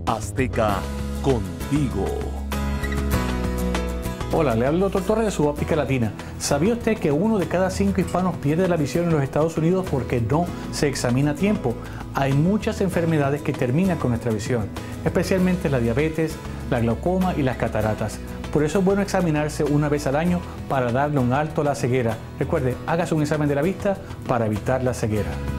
Azteca contigo. Hola, le habla el Dr. Torres de su Óptica Latina. ¿Sabía usted que 1 de cada 5 hispanos pierde la visión en los Estados Unidos porque no se examina a tiempo? Hay muchas enfermedades que terminan con nuestra visión, especialmente la diabetes, la glaucoma y las cataratas. Por eso es bueno examinarse una vez al año para darle un alto a la ceguera. Recuerde, hágase un examen de la vista para evitar la ceguera.